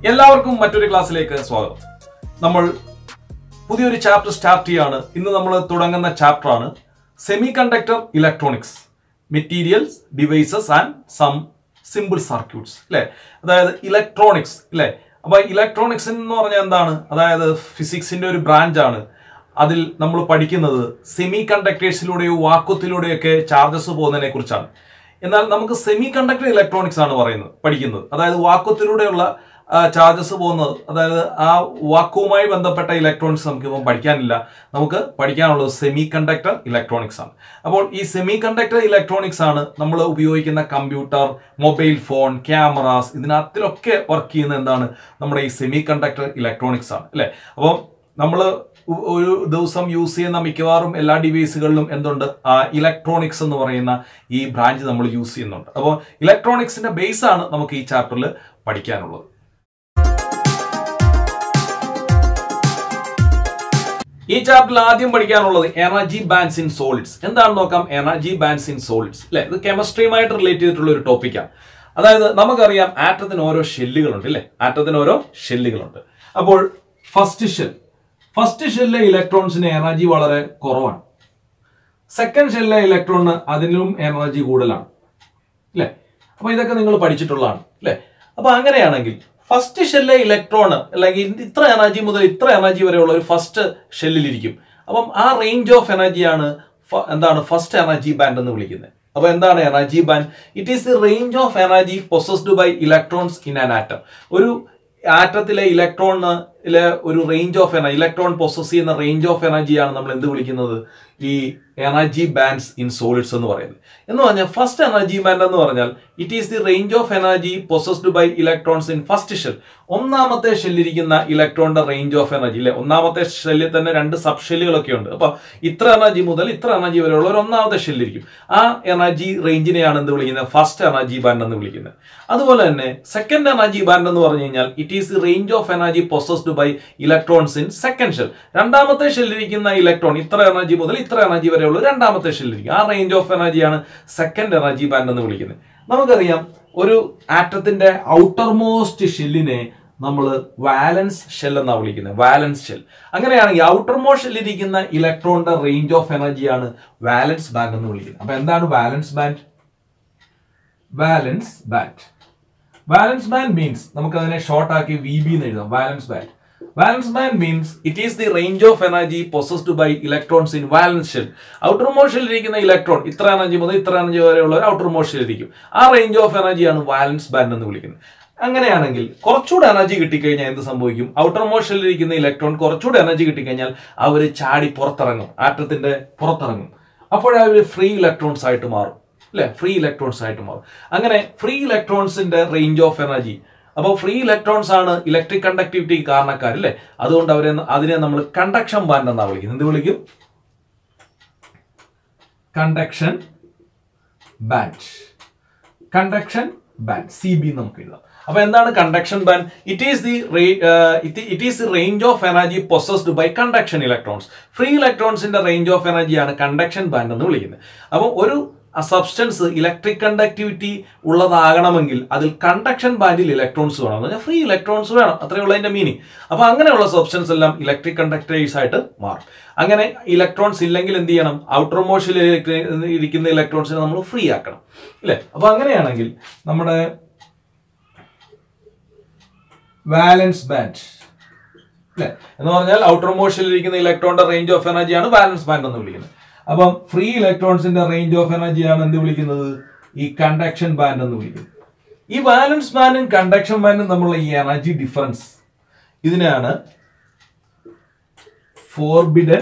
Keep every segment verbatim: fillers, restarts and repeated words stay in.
എല്ലാവർക്കും മറ്റൊരു ക്ലാസ്സിലേക്ക് സ്വാഗതം. നമ്മൾ പുതിയൊരു ചാപ്റ്റർ സ്റ്റാർട്ട് ചെയ്യാണ്. ഇന്ന് നമ്മൾ തുടങ്ങുന്ന ചാപ്റ്റർ ആണ് semiconductor electronics, materials, devices and some simple circuits അല്ലേ. അതായത് ഇലക്ട്രോണിക്സ് അല്ലേ. അപ്പൊ ഇലക്ട്രോണിക്സ് എന്ന് പറഞ്ഞാൽ എന്താണ്? അതായത് ഫിസിക്സിന്റെ ഒരു ബ്രാഞ്ച് ആണ്. അതിൽ നമ്മൾ പഠിക്കുന്നത് സെമി കണ്ടക്ടേഴ്സിലൂടെയോ വാക്വത്തിലൂടെയൊക്കെ ചാർജസ് പോകുന്നതിനെ കുറിച്ചാണ്. എന്നാൽ നമുക്ക് സെമി കണ്ടക്ടർ ഇലക്ട്രോണിക്സ് ആണ് പറയുന്നത് പഠിക്കുന്നത്. അതായത് വാക്വത്തിലൂടെയുള്ള ചാർജസ് പോകുന്നത്, അതായത് ആ വാക്കുവുമായി ബന്ധപ്പെട്ട ഇലക്ട്രോണിക്സ് നമുക്ക് ഇപ്പം പഠിക്കാനില്ല. നമുക്ക് പഠിക്കാനുള്ളത് സെമി കണ്ടക്ടർ ഇലക്ട്രോണിക്സ് ആണ്. അപ്പോൾ ഈ സെമി കണ്ടക്ടർ ഇലക്ട്രോണിക്സ് ആണ് നമ്മൾ ഉപയോഗിക്കുന്ന കമ്പ്യൂട്ടർ, മൊബൈൽ ഫോൺ, ക്യാമറാസ്, ഇതിനകത്തിലൊക്കെ വർക്ക് ചെയ്യുന്ന എന്താണ്? നമ്മുടെ ഈ സെമി കണ്ടക്ടർ ഇലക്ട്രോണിക്സ് ആണ് അല്ലേ. അപ്പം നമ്മൾ ഒരു ദിവസം യൂസ് ചെയ്യുന്ന മിക്കവാറും എല്ലാ ഡിവൈസുകളിലും എന്തുണ്ട്? ഇലക്ട്രോണിക്സ് എന്ന് പറയുന്ന ഈ ബ്രാഞ്ച് നമ്മൾ യൂസ് ചെയ്യുന്നുണ്ട്. അപ്പോൾ ഇലക്ട്രോണിക്സിന്റെ ബേസ് ആണ് നമുക്ക് ഈ ചാപ്റ്ററിൽ പഠിക്കാനുള്ളത്. ഈ ചാപ്റ്ററിൽ ആദ്യം പഠിക്കാനുള്ളത് എനർജി ബാൻഡ്സ് ഇൻ സോളിഡ്സ്. എന്താണെന്ന് നോക്കാം. എനർജി ബാൻഡ്സ് ഇൻ സോളിഡ്സ് അല്ലെ. ഇത് കെമിസ്ട്രിയുമായിട്ട് റിലേറ്റ് ചെയ്തിട്ടുള്ള ഒരു ടോപ്പിക്കാണ്. അതായത് നമുക്കറിയാം ആറ്റത്തിന് ഓരോ ഷെല്ലുകളുണ്ട് അല്ലെ. ആറ്റത്തിന് ഓരോ ഷെല്ലുകളുണ്ട്. അപ്പോൾ ഫസ്റ്റ് ഷെൽ ഫസ്റ്റ് ഷെല്ലിലെ ഇലക്ട്രോൺസിന് എനർജി വളരെ കുറവാണ്. സെക്കൻഡ് ഷെല്ലിലെ ഇലക്ട്രോണിന് അതിലും എനർജി കൂടുതലാണ് അല്ലെ. അപ്പൊ ഇതൊക്കെ നിങ്ങൾ പഠിച്ചിട്ടുള്ളതാണ് അല്ലെ. അപ്പൊ അങ്ങനെയാണെങ്കിൽ ഫസ്റ്റ് ഷെല്ലിലെ ഇലക്ട്രോൺ അല്ലെങ്കിൽ ഇത്ര എനർജി മുതൽ ഇത്ര എനർജി വരെയുള്ള ഒരു ഫസ്റ്റ് ഷെല്ലിലിരിക്കും. അപ്പം ആ റേഞ്ച് ഓഫ് എനർജിയാണ് എന്താണ് ഫസ്റ്റ് എനർജി ബാൻഡ് എന്ന് വിളിക്കുന്നത്. അപ്പൊ എന്താണ് energy band? It is the range of energy possessed by electrons in an atom. ഒരു ആറ്റത്തിലെ ഇലക്ട്രോണിലെ ഒരു range of energy, electron possess ചെയ്യുന്ന റേഞ്ച് ഓഫ് എനർജിയാണ് നമ്മൾ എന്ത് വിളിക്കുന്നത്? ഈ എനർജി ബാൻഡ്സ് ഇൻ സോളിഡ്സ് എന്ന് പറയുന്നത്. എന്ന് പറഞ്ഞാൽ ഫസ്റ്റ് എനർജി ബാൻഡ് എന്ന് പറഞ്ഞാൽ it is the range of energy possessed by electrons in first shell. ഒന്നാമത്തെ ഷെല്ലിരിക്കുന്ന ഇലക്ട്രോണിന്റെ റേഞ്ച് ഓഫ് എനർജി അല്ലെ. ഒന്നാമത്തെ ഷെല്ലിൽ തന്നെ രണ്ട് സബ് ഷെല്ലുകളൊക്കെ ഉണ്ട്. അപ്പൊ ഇത്ര എനർജി മുതൽ ഇത്ര എനർജി വരെയുള്ള ഒരു ഒന്നാമത്തെ ഷെല്ലിരിക്കും. ആ എനർജി റേഞ്ചിനെയാണ് എന്ത് വിളിക്കുന്നത്? ഫസ്റ്റ് എനർജി ബാൻഡ് എന്ന് വിളിക്കുന്നത്. അതുപോലെ തന്നെ സെക്കൻഡ് എനർജി ബാൻഡ് എന്ന് പറഞ്ഞു കഴിഞ്ഞാൽ it is the range of energy possessed by electrons in second shell. രണ്ടാമത്തെ ഷെല്ലിരിക്കുന്ന ഇലക്ട്രോൺ ഇത്ര എനർജി മുതൽ ഇത്ര എനർജി വരെയുള്ള രണ്ടാമത്തെ ഷെല്ലിരിക്കും. ആ റേഞ്ച് ഓഫ് എനർജിയാണ് സെക്കൻഡ് എനർജി ബാൻഡ് എന്ന് വിളിക്കുന്നത്. നമുക്കറിയാം ഒരു ആറ്റത്തിന്റെ ഔട്ടർ മോസ്റ്റ് ഷെല്ലിനെ നമ്മൾ വാലൻസ് ഷെൽ എന്നാണ് വിളിക്കുന്നത്. Valence shell. അങ്ങനെയാണെങ്കിൽ ഔട്ടർ മോസ്റ്റ് ഷെല്ലിരിക്കുന്ന ഇലക്ട്രോണിന്റെ റേഞ്ച് ഓഫ് എനർജിയാണ് വാലൻസ് ബാൻഡ് എന്ന് വിളിക്കുന്നത്. അപ്പൊ എന്താണ് valence band? Valence band valence band means നമുക്ക് അതിനെ ഷോർട്ട് ആക്കി വി ബി എന്ന് എഴുതാം. Valence band Valence band means it is the range of energy possessed by electrons in valence shell. Outermost shell ഇരിക്കുന്ന ഇലക്ട്രോൺ ഇത്ര എനർജി മുതൽ ഇത്ര energy വരെയുള്ള ഒരു outermost shell ഇരിക്കും. ആ റേഞ്ച് ഓഫ് എനർജിയാണ് വാലൻസ് ബാൻഡ് എന്ന് വിളിക്കുന്നത്. അങ്ങനെയാണെങ്കിൽ കുറച്ചുകൂടെ എനർജി കിട്ടിക്കഴിഞ്ഞാൽ എന്ത് സംഭവിക്കും? ഔട്ടർമോസ്റ്റ് ഷെല്ലിൽ ഇരിക്കുന്ന ഇലക്ട്രോൺ കുറച്ചുകൂടെ എനർജി കിട്ടിക്കഴിഞ്ഞാൽ അവർ ചാടി പുറത്തിറങ്ങും, ആറ്റത്തിന്റെ പുറത്തിറങ്ങും. അപ്പോഴേ അവർ ഫ്രീ ഇലക്ട്രോൺസ് ആയിട്ട് മാറും അല്ലെ. ഫ്രീ ഇലക്ട്രോൺസ് ആയിട്ട് മാറും. അങ്ങനെ ഫ്രീ ഇലക്ട്രോൺസിന്റെ റേഞ്ച് ഓഫ് എനർജി, അപ്പോൾ ഫ്രീ ഇലക്ട്രോൺസ് ആണ് ഇലക്ട്രിക് കണ്ടക്ടിവിറ്റി കാരണക്കാർ അല്ലേ. അതുകൊണ്ട് അവരെ അതിനെ നമ്മൾ കണ്ടക്ഷൻ ബാൻഡ് എന്നാണ് വിളിക്കുന്നത്. എന്ത് വിളിക്കും? Conduction band. Conduction band C B നമുക്ക് എഴുതാം. അപ്പൊ എന്താണ് conduction band? It is the it is the range of energy possessed by conduction electrons. Free ഇലക്ട്രോൺസിന്റെ റേഞ്ച് ഓഫ് എനർജിയാണ് കണ്ടക്ഷൻ ബാൻഡ് എന്ന് വിളിക്കുന്നത്. അപ്പം ഒരു സബ്സ്റ്റൻസ് ഇലക്ട്രിക് കണ്ടക്ടിവിറ്റി ഉള്ളതാകണമെങ്കിൽ അതിൽ കണ്ടക്ഷൻ ബാൻഡിൽ ഇലക്ട്രോൺസ് വേണം. എന്ന് പറഞ്ഞാൽ ഫ്രീ ഇലക്ട്രോൺസ് വേണം. അത്രയുള്ള അതിന്റെ മീനിങ്. അപ്പൊ അങ്ങനെയുള്ള സബ്സ്റ്റൻസ് എല്ലാം ഇലക്ട്രിക് കണ്ടക്ടേഴ്സ് ആയിട്ട് മാറും. അങ്ങനെ ഇലക്ട്രോൺസ് ഇല്ലെങ്കിൽ എന്ത് ചെയ്യണം? ഔട്ടർ മോസ്റ്റിൽ ഇരിക്കുന്ന ഇലക്ട്രോൺസിനെ നമ്മൾ ഫ്രീ ആക്കണം അല്ലെ. അപ്പൊ അങ്ങനെയാണെങ്കിൽ നമ്മുടെ വാലൻസ് ബാൻഡ് അല്ലെ എന്ന് പറഞ്ഞാൽ ഔട്ടർ മോസ്റ്റിൽ ഇരിക്കുന്ന ഇലക്ട്രോണിന്റെ റേഞ്ച് ഓഫ് എനർജിയാണ് വാലൻസ് ബാൻഡ് എന്ന് വിളിക്കുന്നത്. അപ്പം ഫ്രീ ഇലക്ട്രോൺസിന്റെ റേഞ്ച് ഓഫ് എനർജിയാണ് എന്ത് വിളിക്കുന്നത്? ഈ കണ്ടക്ഷൻ ബാൻഡ് എന്ന് വിളിക്കുന്നത്. ഈ വാലൻസ് ബാൻഡും കണ്ടക്ഷൻ ബാൻഡും തമ്മിലുള്ള ഈ എനർജി ഡിഫറൻസ്, ഇതിനാണ് ഫോർബിഡൻ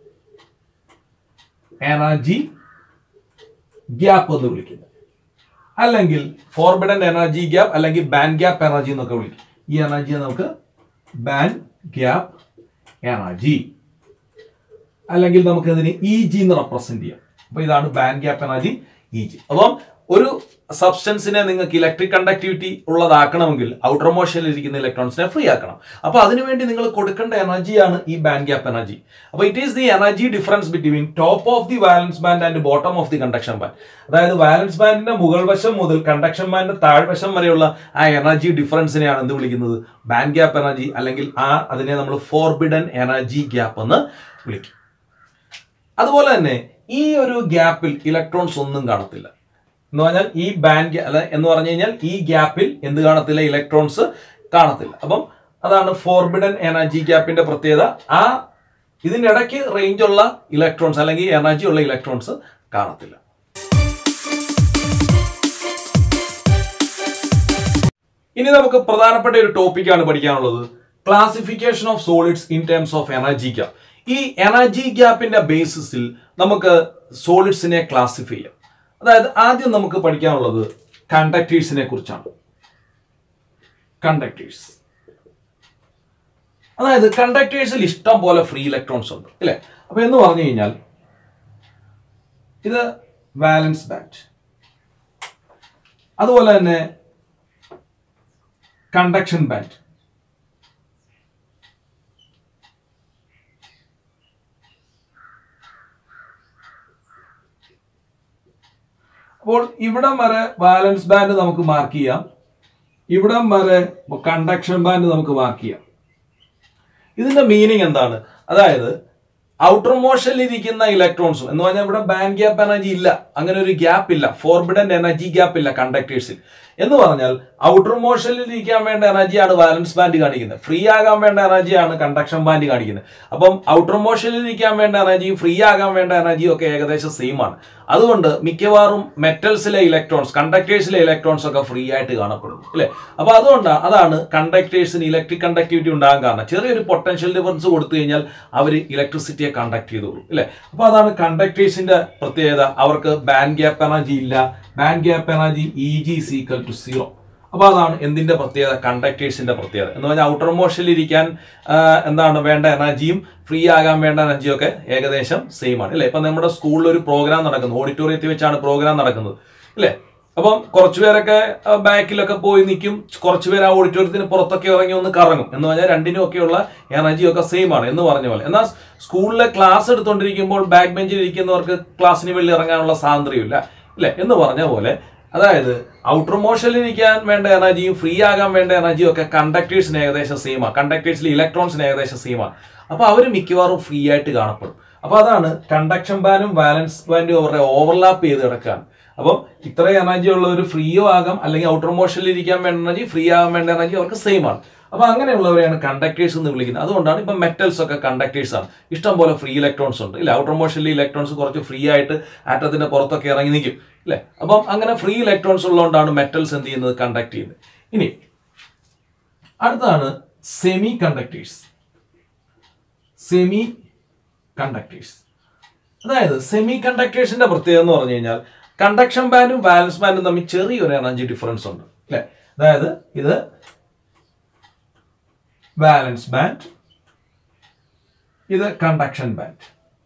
എനർജി ഗ്യാപ്പ് എന്ന് വിളിക്കുന്നത്. അല്ലെങ്കിൽ ഫോർബിഡൻ എനർജി ഗ്യാപ്പ് അല്ലെങ്കിൽ ബാൻഡ് ഗ്യാപ്പ് എനർജി എന്നൊക്കെ വിളിക്കും. ഈ എനർജിയെ നമുക്ക് ബാൻഡ് ഗ്യാപ്പ് എനർജി അല്ലെങ്കിൽ നമുക്ക് അതിന് ഇ ജി എന്ന് റെപ്രസെന്റ് ചെയ്യാം. അപ്പൊ ഇതാണ് band gap energy. E G. അപ്പം ഒരു സബ്സ്റ്റൻസിനെ നിങ്ങൾക്ക് ഇലക്ട്രിക് കണ്ടക്ടിവിറ്റി ഉള്ളതാക്കണമെങ്കിൽ ഔട്ടർ മോഷനിൽ ഇരിക്കുന്ന ഇലക്ട്രോൺസിനെ ഫ്രീ ആക്കണം. അപ്പോൾ അതിനുവേണ്ടി നിങ്ങൾ കൊടുക്കേണ്ട എനർജിയാണ് ഈ ബാൻഡ് ഗ്യാപ്പ് എനർജി. അപ്പോൾ it is the energy difference between top of the valence band and bottom of the conduction band. അതായത് വാലൻസ് ബാൻഡിന്റെ മുകൾ വശം മുതൽ കണ്ടക്ഷൻ ബാൻഡിന്റെ താഴ്വശം വരെയുള്ള ആ എനർജി ഡിഫറൻസിനെയാണ് എന്ത് വിളിക്കുന്നത്? ബാൻഡ് ഗ്യാപ്പ് എനർജി, അല്ലെങ്കിൽ ആ അതിനെ നമ്മൾ ഫോർബിഡൻ എനർജി ഗ്യാപ്പ് എന്ന് വിളിക്കും. അതുപോലെ തന്നെ ഈ ഒരു ഗ്യാപ്പിൽ ഇലക്ട്രോൺസ് ഒന്നും കാണത്തില്ല എന്ന് പറഞ്ഞാൽ ഈ ബാൻഡ് അല്ല എന്ന് പറഞ്ഞു കഴിഞ്ഞാൽ ഈ ഗ്യാപ്പിൽ എന്ത് കാണത്തില്ല? ഇലക്ട്രോൺസ് കാണത്തില്ല. അപ്പം അതാണ് ഫോർബിഡൻ എനർജി ഗ്യാപ്പിന്റെ പ്രത്യേകത. ആ ഇതിനിടയ്ക്ക് റേഞ്ച് ഉള്ള ഇലക്ട്രോൺസ് അല്ലെങ്കിൽ എനർജി ഉള്ള ഇലക്ട്രോൺസ് കാണത്തില്ല. ഇനി നമുക്ക് പ്രധാനപ്പെട്ട ഒരു ടോപ്പിക്കാണ് പഠിക്കാനുള്ളത്, classification of solids in terms of energy gap. ഈ എനർജി ഗ്യാപ്പിന്റെ ബേസിസിൽ നമുക്ക് സോളിഡ്സിനെ ക്ലാസിഫൈ ചെയ്യാം. അതായത് ആദ്യം നമുക്ക് പഠിക്കാനുള്ളത് കണ്ടക്ടേഴ്സിനെ കുറിച്ചാണ്. കണ്ടക്ടേഴ്സ്, അതായത് കണ്ടക്ടേഴ്സിൽ ഇഷ്ടം പോലെ ഫ്രീ ഇലക്ട്രോൺസ് ഉണ്ട് അല്ലെ? അപ്പൊ എന്ന് പറഞ്ഞു കഴിഞ്ഞാൽ ഇത് വാലൻസ് ബാൻഡ്, അതുപോലെ തന്നെ കണ്ടക്ഷൻ ബാൻഡ്, അപ്പോൾ ഇവിടം വരെ വാലൻസ് ബാൻഡ് നമുക്ക് മാർക്ക് ചെയ്യാം, ഇവിടം വരെ കണ്ടക്ഷൻ ബാൻഡ് നമുക്ക് മാർക്ക് ചെയ്യാം. ഇതിന്റെ മീനിങ് എന്താണ്? അതായത് ഔട്ടർ മോഷനിൽ ഇരിക്കുന്ന ഇലക്ട്രോൺസും എന്ന് പറഞ്ഞാൽ ഇവിടെ ബാൻഡ് ഗ്യാപ്പ് എനർജി ഇല്ല, അങ്ങനെ ഒരു ഗ്യാപ്പ് ഇല്ല, ഫോർബിഡൻ എനർജി ഗ്യാപ്പ് ഇല്ല കണ്ടക്ടേഴ്സിൽ. എന്ന് പറഞ്ഞാൽ ഔട്ടർ മോഷനിൽ ഇരിക്കാൻ വേണ്ട എനർജിയാണ് വാലൻസ് ബാൻഡ് കാണിക്കുന്നത്, ഫ്രീ ആകാൻ വേണ്ട എനർജിയാണ് കണ്ടക്ഷൻ ബാൻഡ് കാണിക്കുന്നത്. അപ്പം ഔട്ടർ മോഷനിൽ ഇരിക്കാൻ വേണ്ട എനർജിയും ഫ്രീ ആകാൻ വേണ്ട എനർജിയും ഒക്കെ ഏകദേശം സെയിം ആണ്. അതുകൊണ്ട് മിക്കവാറും മെറ്റൽസിലെ ഇലക്ട്രോൺസ്, കണ്ടക്ടേഴ്സിലെ ഇലക്ട്രോൺസ് ഒക്കെ ഫ്രീ ആയിട്ട് കാണപ്പെടുന്നു അല്ലെ? അപ്പൊ അതുകൊണ്ട് അതാണ് കണ്ടക്ടേഴ്സിന് ഇലക്ട്രിക് കണ്ടക്ടിവിറ്റി ഉണ്ടാകാൻ കാരണം. ചെറിയൊരു പൊട്ടൻഷ്യൽ ഡിഫറൻസ് കൊടുത്തു കഴിഞ്ഞാൽ അവർ ഇലക്ട്രിസിറ്റിയെ കണ്ടക്ട് ചെയ്തോളൂ അല്ലെ? അപ്പൊ അതാണ് കണ്ടക്ടേഴ്സിന്റെ പ്രത്യേകത. അവർക്ക് ബാൻഡ് ഗ്യാപ്പ് എനർജി ഇല്ല, band gap energy E G is equal to zero. അപ്പൊ അതാണ് എന്തിന്റെ പ്രത്യേകത? കണ്ടക്ടേഴ്സിന്റെ പ്രത്യേകത എന്ന് പറഞ്ഞാൽ ഔട്ടർ മോഷനിൽ ഇരിക്കാൻ എന്താണ് വേണ്ട എനർജിയും ഫ്രീ ആകാൻ വേണ്ട എനർജിയും ഒക്കെ ഏകദേശം സെയിം ആണ് അല്ലെ? ഇപ്പൊ നമ്മുടെ സ്കൂളിൽ ഒരു പ്രോഗ്രാം നടക്കുന്നത്, ഓഡിറ്റോറിയത്തിൽ വെച്ചാണ് പ്രോഗ്രാം നടക്കുന്നത് അല്ലെ? അപ്പം കുറച്ചുപേരൊക്കെ ബാക്കിലൊക്കെ പോയി നിൽക്കും, കുറച്ചുപേർ ആ ഓഡിറ്റോറിയത്തിന് പുറത്തൊക്കെ ഇറങ്ങി ഒന്ന് കറങ്ങും. എന്ന് പറഞ്ഞാൽ രണ്ടിനും ഒക്കെയുള്ള എനർജി ഒക്കെ സെയിം ആണ് എന്ന് പറഞ്ഞ പോലെ. എന്നാൽ സ്കൂളിലെ ക്ലാസ് എടുത്തുകൊണ്ടിരിക്കുമ്പോൾ ബാക്ക് ബെഞ്ചിൽ ഇരിക്കുന്നവർക്ക് ക്ലാസ്സിന് വെളിയിൽ ഇറങ്ങാനുള്ള സ്വാതന്ത്ര്യമില്ല അല്ലെ? എന്ന് പറഞ്ഞ പോലെ അതായത് ഔട്ടർ മോഷനിൽ ഇരിക്കാൻ വേണ്ട എനർജിയും ഫ്രീ ആകാൻ വേണ്ട എനർജിയും ഒക്കെ കണ്ടക്ടേഴ്സിന് ഏകദേശം സെയിം ആണ്, കണ്ടക്ടേഴ്സിൽ ഇലക്ട്രോൺസിന് ഏകദേശം സെയിം ആണ്. അപ്പൊ അവർ മിക്കവാറും ഫ്രീ ആയിട്ട് കാണപ്പെടും. അപ്പൊ അതാണ് കണ്ടക്ഷൻ ബാൻഡും വാലൻസ് ബാൻഡും അവരുടെ ഓവർലാപ്പ് ചെയ്ത് കിടക്കുകയാണ്. അപ്പം ഇത്രയും എനർജി ഉള്ളവർ ഫ്രീയോ ആകാം, അല്ലെങ്കിൽ ഔട്ടർ മോഷനിൽ ഇരിക്കാൻ വേണ്ട എനർജി ഫ്രീ ആകാൻ വേണ്ട എനർജി അവർക്ക് സെയിം ആണ്. അപ്പൊ അങ്ങനെയുള്ളവരെയാണ് കണ്ടക്ടേഴ്സ് എന്ന് വിളിക്കുന്നത്. അതുകൊണ്ടാണ് ഇപ്പൊ മെറ്റൽസ് ഒക്കെ കണ്ടക്ടേഴ്സ് ആണ്. ഇഷ്ടം പോലെ ഫ്രീ ഇലക്ട്രോൺസ് ഉണ്ട് ഇല്ല? ഔട്ടർ മോഷനിൽ ഇലക്ട്രോൺസ് കുറച്ച് ഫ്രീ ആയിട്ട് ആറ്റത്തിന്റെ പുറത്തൊക്കെ ഇറങ്ങി നിൽക്കും അല്ലെ? അപ്പം അങ്ങനെ ഫ്രീ ഇലക്ട്രോൺസ് ഉള്ളതുകൊണ്ടാണ് മെറ്റൽസ് എന്ത് ചെയ്യുന്നത്? കണ്ടക്ട് ചെയ്യുന്നത്. ഇനി അടുത്താണ് സെമി കണ്ടക്ടേഴ്സ്. സെമി കണ്ടക്ടേഴ്സ്, അതായത് സെമി കണ്ടക്ടേഴ്സിന്റെ പ്രത്യേകത എന്ന് പറഞ്ഞു കഴിഞ്ഞാൽ കണ്ടക്ഷൻ ബാൻഡും വാലൻസ് ബാൻഡും തമ്മിൽ ചെറിയൊരു എനർജി ഡിഫറൻസ് ഉണ്ട് അല്ലെ? അതായത് ഇത് വാലൻസ് ബാൻഡ്, ഇത് കണ്ടക്ഷൻ ബാൻഡ്,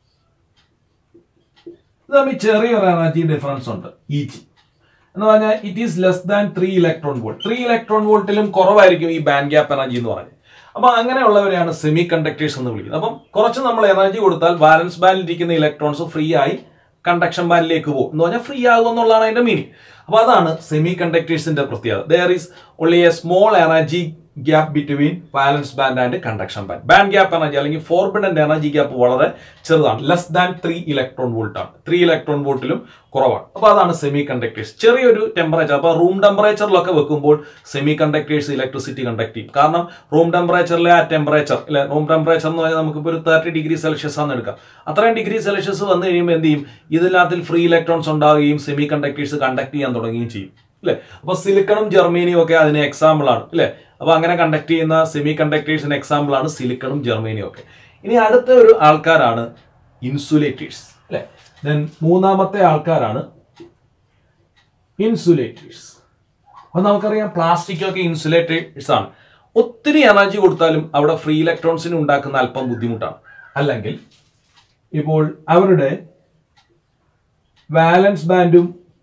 ഇത് തമ്മിൽ ചെറിയൊരു എനർജി ഡിഫറൻസ് ഉണ്ട് ഇ ജി എന്ന് പറഞ്ഞാൽ it is less than three electron volt. Three electron വോൾട്ടിലും കുറവായിരിക്കും ഈ ബാൻഡ് ഗ്യാപ്പ് എനർജി എന്ന് പറഞ്ഞത്. അപ്പൊ അങ്ങനെയുള്ളവരെയാണ് സെമി കണ്ടക്ടേഴ്സ് എന്ന് വിളിക്കുന്നത്. അപ്പം കുറച്ച് നമ്മൾ എനർജി കൊടുത്താൽ വാലൻസ് ബാൻഡിൽ ഇരിക്കുന്ന ഇലക്ട്രോൺസ് ഫ്രീ ആയി കണ്ടക്ഷൻ ബാൻഡിലേക്ക് പോകും എന്ന് പറഞ്ഞാൽ ഫ്രീ ആകും എന്നുള്ളതാണ് അതിന്റെ മീനിങ്. അപ്പൊ അതാണ് സെമി കണ്ടക്ടേഴ്സിന്റെ പ്രത്യേകത. There is only a small energy gap between valence band and conduction band. Band gap energy അല്ലെങ്കിൽ ഫോർബിഡൻ എനർജി ഗ്യാപ്പ് വളരെ ചെറുതാണ്, less than three electron volt ആണ്. ത്രീ ഇലക്ട്രോൺ വോൾട്ടിലും കുറവാണ്. അപ്പൊ അതാണ് സെമി കണ്ടക്ടേഴ്സ്. ചെറിയൊരു ടെമ്പറേച്ചർ, അപ്പൊ റൂം ടെമ്പറേച്ചറിലൊക്കെ വെക്കുമ്പോൾ സെമി കണ്ടക്ടേഴ്സ് ഇലക്ട്രിസിറ്റി കണ്ടക്ട് ചെയ്യും. കാരണം റൂം ടെമ്പറേച്ചറിലെ ആ ടെമ്പറേച്ചർ അല്ലെ, റൂം ടെമ്പറേച്ചർ എന്ന് പറഞ്ഞാൽ നമുക്കിപ്പോൾ ഒരു തേർട്ടി ഡിഗ്രി സെൽഷ്യസ് ആണെന്ന് എടുക്കാം. അത്രയും ഡിഗ്രി സെൽഷ്യസ് വന്നു കഴിയുമ്പോൾ എന്ത് ചെയ്യും? ഇതിനകത്തിൽ ഫ്രീ ഇലക്ട്രോൺസ് ഉണ്ടാവുകയും സെമി കണ്ടക്ടേഴ്സ് കണ്ടക്ട് ചെയ്യാൻ തുടങ്ങുകയും ചെയ്യും അല്ലെ? അപ്പൊ സിലിക്കണും ജർമ്മേനിയും ഒക്കെ അതിന് എക്സാമ്പിൾ ആണ് അല്ലെ? അപ്പൊ അങ്ങനെ കണ്ടക്ട് ചെയ്യുന്ന സെമി കണ്ടക്ടേഴ്സിന് എക്സാമ്പിൾ ആണ് സിലിക്കണും ജർമ്മേനിയും ഒക്കെ. ഇനി അടുത്ത ഒരു ആൾക്കാരാണ് ഇൻസുലേറ്റേഴ്സ് അല്ലെ? ദെൻ മൂന്നാമത്തെ ആൾക്കാരാണ് ഇൻസുലേറ്റേഴ്സ്. അപ്പൊ നമുക്കറിയാം പ്ലാസ്റ്റിക് ഒക്കെ ഇൻസുലേറ്റേഴ്സ് ആണ്. ഒത്തിരി എനർജി കൊടുത്താലും അവിടെ ഫ്രീ ഇലക്ട്രോൺസിന് ഉണ്ടാക്കുന്ന അല്പം ബുദ്ധിമുട്ടാണ്. അല്ലെങ്കിൽ ഇപ്പോൾ അവരുടെ വാലൻസ് ബാൻഡും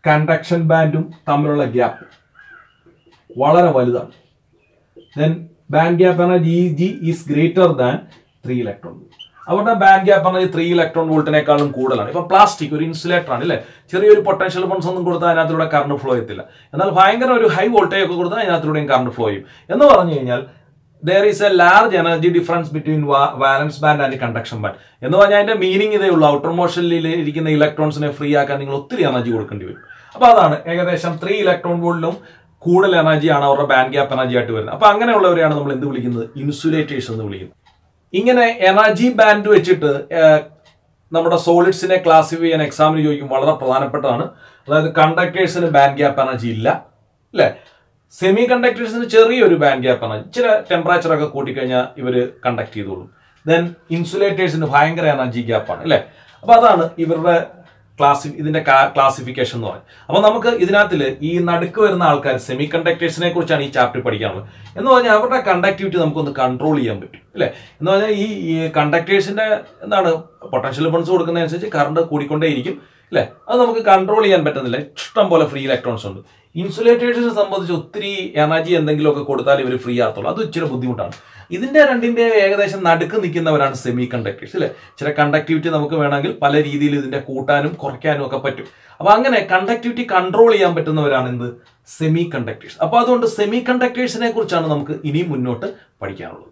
കണ്ടക്ഷൻ ബാൻഡും തമ്മിലുള്ള ഗ്യാപ്പ് വളരെ വലുതാണ്. ദെൻ ബാൻഡ് ഗ്യാപ്പ് പറഞ്ഞാൽ E G is greater than three electron volt. അവരുടെ ബാൻഡ് ഗ്യാപ്പ് പറഞ്ഞാൽ ത്രീ ഇലക്ട്രോൺ വോൾട്ടിനേക്കാളും കൂടുതലാണ്. ഇപ്പൊ പ്ലാസ്റ്റിക് ഒരു ഇൻസുലേറ്റർ ആണ് അല്ലേ, ചെറിയൊരു പൊട്ടൻഷ്യൽ ഡിഫറൻസ് ഒന്നും കൊടുത്താൽ അതിനകത്തൂടെ കറണ്ട് ഫ്ലോ ചെയ്യത്തില്ല. എന്നാൽ ഭയങ്കര ഒരു ഹൈ വോൾട്ടേജ് ഒക്കെ കൊടുത്താൽ അതിനകത്തൂടെയും കറണ്ട് ഫ്ലോ ചെയ്യും. എന്ന് പറഞ്ഞു കഴിഞ്ഞാൽ there is a large energy difference between valence band and conduction band. എന്ന് പറഞ്ഞാൽ അതിന്റെ മീനിങ് ഇതേ ഉള്ളൂ, ഔട്ടർ മോഷനിൽ ഇരിക്കുന്ന ഇലക്ട്രോൺസിനെ ഫ്രീ ആക്കാൻ നിങ്ങൾ ഒത്തിരി എനർജി കൊടുക്കേണ്ടി വരും. അപ്പൊ അതാണ് ഏകദേശം ത്രീ ഇലക്ട്രോൺ വോൾട്ടിലും കൂടുതൽ എനർജിയാണ് അവരുടെ ബാൻഡ് ഗ്യാപ്പ് എനർജി ആയിട്ട് വരുന്നത്. അപ്പൊ അങ്ങനെയുള്ളവരെയാണ് നമ്മൾ എന്ത് വിളിക്കുന്നത്, ഇൻസുലേറ്റേഴ്സ് എന്ന് വിളിക്കുന്നത്. ഇങ്ങനെ എനർജി ബാൻഡ് വെച്ചിട്ട് നമ്മുടെ സോളിഡ്സിനെ ക്ലാസിഫൈ ചെയ്യാൻ എക്സാമിന് ചോദിക്കും, വളരെ പ്രധാനപ്പെട്ടതാണ്. അതായത് കണ്ടക്ടേഴ്സിന് ബാൻഡ് ഗ്യാപ്പ് എനർജി ഇല്ല അല്ലെ, സെമി കണ്ടക്ടേഴ്സിന് ചെറിയൊരു ബാൻഡ് ഗ്യാപ്പ് എനർജി, ചില ടെമ്പറേച്ചർ ഒക്കെ കൂട്ടിക്കഴിഞ്ഞാൽ ഇവർ കണ്ടക്ട് ചെയ്തോളും. ദെൻ ഇൻസുലേറ്റേഴ്സിന് ഭയങ്കര എനർജി ഗ്യാപ്പാണ് അല്ലെ. അപ്പൊ അതാണ് ഇവരുടെ ക്ലാസി ഇതിന്റെ ക്ലാസിഫിക്കേഷൻ എന്ന് പറയും. അപ്പൊ നമുക്ക് ഇതിനകത്തില് ഈ നടുക്ക് വരുന്ന ആൾക്കാർ സെമി കണ്ടക്ടേഴ്സിനെ കുറിച്ചാണ് ഈ ചാപ്റ്റർ പഠിക്കാനുള്ളത്. എന്ന് പറഞ്ഞാൽ അവരുടെ കണ്ടക്ടിവിറ്റി നമുക്കൊന്ന് കൺട്രോൾ ചെയ്യാൻ പറ്റും അല്ലെ. എന്ന് പറഞ്ഞാൽ ഈ കണ്ടക്ടേഴ്സിന്റെ എന്താണ് പൊട്ടൻഷ്യൽ ഡിഫറൻസ് കൊടുക്കുന്നതനുസരിച്ച് കറണ്ട് കൂടിക്കൊണ്ടേയിരിക്കും അല്ലെ. അത് നമുക്ക് കൺട്രോൾ ചെയ്യാൻ പറ്റുന്നില്ല, ഇഷ്ടം പോലെ ഫ്രീ ഇലക്ട്രോൺസ് ഉണ്ട്. ഇൻസുലേറ്റേഴ്സിനെ സംബന്ധിച്ച് ഒത്തിരി എനർജി എന്തെങ്കിലുമൊക്കെ കൊടുത്താൽ ഇവർ ഫ്രീ ആകത്തുള്ളൂ, അത് ഇച്ചിരി ബുദ്ധിമുട്ടാണ്. ഇതിന്റെ രണ്ടിന്റെ ഏകദേശം നടുക്ക് നിൽക്കുന്നവരാണ് സെമി കണ്ടക്ടേഴ്സ് അല്ലെ. ചില കണ്ടക്ടിവിറ്റി നമുക്ക് വേണമെങ്കിൽ പല രീതിയിൽ ഇതിന്റെ കൂട്ടാനും കുറയ്ക്കാനും ഒക്കെ പറ്റും. അപ്പൊ അങ്ങനെ കണ്ടക്ടിവിറ്റി കൺട്രോൾ ചെയ്യാൻ പറ്റുന്നവരാണ് എന്ത്, സെമി കണ്ടക്ടേഴ്സ്. അപ്പൊ അതുകൊണ്ട് സെമി കണ്ടക്ടേഴ്സിനെ കുറിച്ചാണ് നമുക്ക് ഇനി മുന്നോട്ട് പഠിക്കാനുള്ളത്.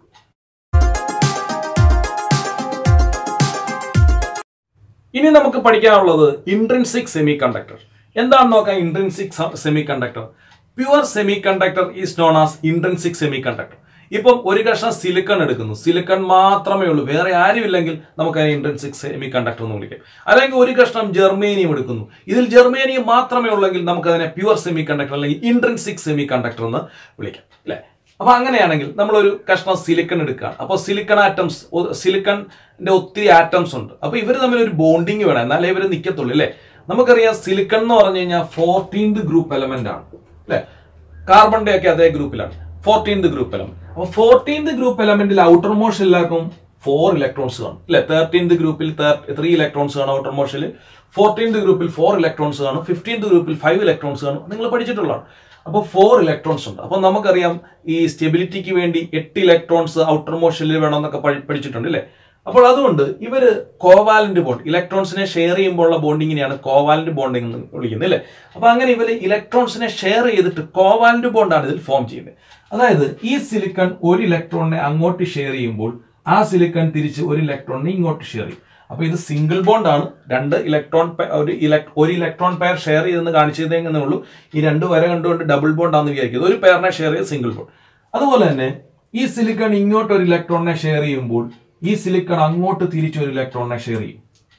ഇനി നമുക്ക് പഠിക്കാനുള്ളത് ഇൻട്രിൻസിക് സെമി കണ്ടക്ടർ. എന്താണെന്ന് നോക്കാം. Intrinsic semiconductor, pure semiconductor is known as intrinsic semiconductor. ഇപ്പം ഒരു കഷ്ണം സിലിക്കൺ എടുക്കുന്നു, സിലിക്കൺ മാത്രമേ ഉള്ളൂ, വേറെ ആരും ഇല്ലെങ്കിൽ നമുക്ക് അതിനെ ഇൻട്രിൻസിക് സെമി കണ്ടക്ടർ എന്ന് വിളിക്കാം. അല്ലെങ്കിൽ ഒരു കഷ്ണം ജെർമേനിയം എടുക്കുന്നു, ഇതിൽ ജെർമേനിയം മാത്രമേ ഉള്ളെങ്കിൽ നമുക്ക് അതിനെ പ്യുവർ സെമി കണ്ടക്ടർ അല്ലെങ്കിൽ ഇൻട്രിൻസിക് സെമി കണ്ടക്ടർ എന്ന് വിളിക്കാം അല്ലെ. അപ്പൊ അങ്ങനെയാണെങ്കിൽ നമ്മളൊരു കഷ്ണം സിലിക്കൺ എടുക്കുകയാണ്. അപ്പോൾ സിലിക്കൺ ആറ്റംസ്, സിലിക്കണിന്റെ ഒത്തിരി ആറ്റംസ് ഉണ്ട്. അപ്പൊ ഇവർ തമ്മിൽ ഒരു ബോണ്ടിങ് വേണം, എന്നാലേ ഇവർ നിൽക്കത്തുള്ളൂ അല്ലെ. നമുക്കറിയാം സിലിക്കൺ എന്ന് പറഞ്ഞു കഴിഞ്ഞാൽ ഫോർട്ടീൻത് ഗ്രൂപ്പ് എലമെന്റ് ആണ് അല്ലെ. കാർബണിന്റെ ഒക്കെ അതേ ഗ്രൂപ്പിലാണ്, ഫോർട്ടീൻത് ഗ്രൂപ്പ് എലമെന്റ്. അപ്പൊ ഫോർട്ടീൻത് ഗ്രൂപ്പ് എലമെന്റിൽ ഔട്ടർ മോഷൻ എല്ലാവർക്കും ഫോർ ഇലക്ട്രോൺസ് കാണും അല്ലെ. തേർട്ടീൻത് ഗ്രൂപ്പിൽ ത്രീ ഇലക്ട്രോൺസ് കാണും ഔട്ടർ മോഷനിൽ, ഫോർട്ടീൻത് ഗ്രൂപ്പിൽ ഫോർ ഇലക്ട്രോൺസ് കാണും, ഫിഫ്റ്റീൻത് ഗ്രൂപ്പിൽ ഫൈവ് ഇലക്ട്രോൺസ് കാണും. നിങ്ങൾ പഠിച്ചിട്ടുള്ളതാണ്. അപ്പോൾ ഫോർ ഇലക്ട്രോൺസ് ഉണ്ട്. അപ്പൊ നമുക്കറിയാം ഈ സ്റ്റെബിലിറ്റിക്ക് വേണ്ടി എട്ട് ഇലക്ട്രോൺസ് ഔട്ടർ മോഷനിൽ വേണമെന്നൊക്കെ പഠിച്ചിട്ടുണ്ട് അല്ലെ. അപ്പോൾ അതുകൊണ്ട് ഇവര് കോവാലന്റ് ബോണ്ട്, ഇലക്ട്രോൺസിനെ ഷെയർ ചെയ്യുമ്പോഴുള്ള ബോണ്ടിങ്ങിനെയാണ് കോവാലന്റ് ബോണ്ടിങ് എന്ന് വിളിക്കുന്നത് അല്ലെ. അപ്പൊ അങ്ങനെ ഇവര് ഇലക്ട്രോൺസിനെ ഷെയർ ചെയ്തിട്ട് കോവാലന്റ് ബോണ്ടാണ് ഇതിൽ ഫോം ചെയ്യുന്നത്. അതായത് ഈ സിലിക്കൺ ഒരു ഇലക്ട്രോണിനെ അങ്ങോട്ട് ഷെയർ ചെയ്യുമ്പോൾ ആ സിലിക്കൺ തിരിച്ച് ഒരു ഇലക്ട്രോണിനെ ഇങ്ങോട്ട് ഷെയർ ചെയ്യും. അപ്പൊ ഇത് സിംഗിൾ ബോണ്ട് ആണ്. രണ്ട് ഇലക്ട്രോൺ ഒരു ഒരു ഇലക്ട്രോൺ പെയർ ഷെയർ ചെയ്തെന്ന് കാണിച്ചതേ ഉള്ളൂ. ഈ രണ്ട് വര കണ്ടുകൊണ്ട് ഡബിൾ ബോണ്ട് ആണെന്ന് വിചാരിക്കുന്നത്. ഒരു പെയറിനെ ഷെയർ ചെയ്ത് സിംഗിൾ ബോണ്ട്. അതുപോലെ തന്നെ ഈ സിലിക്കൺ ഇങ്ങോട്ട് ഒരു ഇലക്ട്രോണിനെ ഷെയർ ചെയ്യുമ്പോൾ ഈ സിലിക്കൺ അങ്ങോട്ട് തിരിച്ച് ഒരു ഇലക്ട്രോണിനെ ഷെയർ ചെയ്യും.